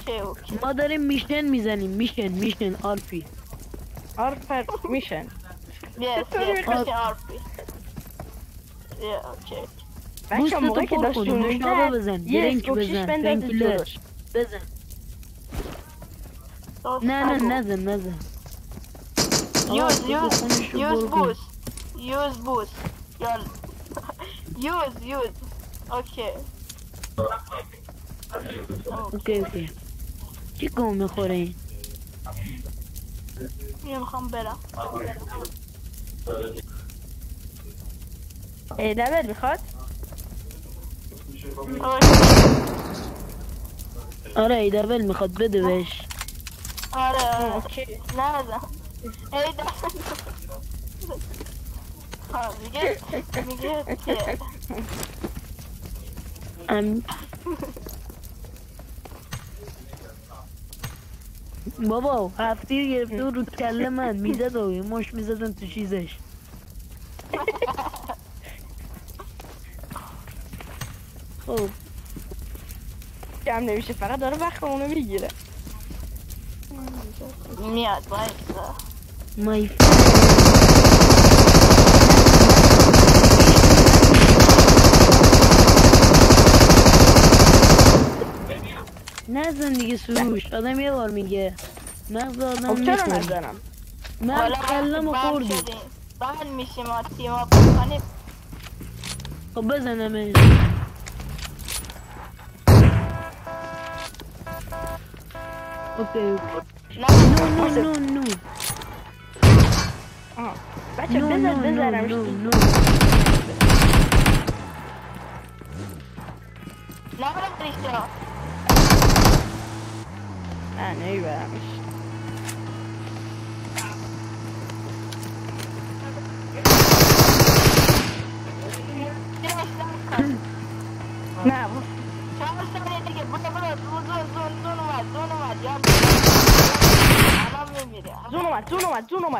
اوکی ما داریم میشن میزنیم میشن آرپی میشن yes آرپی اوکی بوستو تو پر کنی نوشابه بزن درینک بزن پنکیلر بزن نه نزن use boost یال use اوکی چی گم میخوره این میخوام برم دبل میخواد آره ای دبل میخواد بده بهش آره اوکی نزن ای دبل میگه که بابا هفتیر گرفته رو کله من میزد و مش میزدن تو چیزش خب کم نمیشه فقط داره وقت اونو میگیره میاد بایستا مای نزن دیگه سروش آدم یه بار میگه مغز آدم چرا نزنم من کلمو خوردی بعد میشیم تیم اپ کنیم خب بزنم اوکی نو بچه بزنم نو نبرم ریشترا نه نمیبرمش نه 4 ثانیه دیگه برو زون اومد یا الان میمیره زون اومد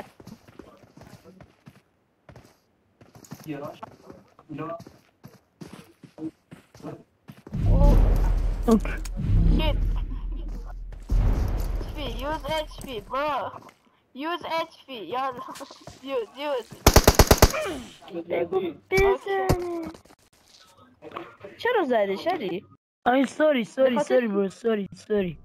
اوکی shit use HP bro use HP یالا use بزنه چرا زدی شدی؟ آی سوری برو سوری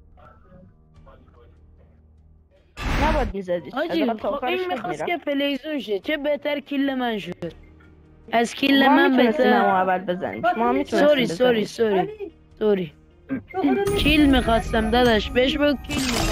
نباید میزدی آجی این میخواست که پلیزون شه چه بهتر کیل من شد از کیل من بهتر اول بزنیم شما میتونستیم سوری کیل میخواستم داداش بهش بگو کیل میخواستم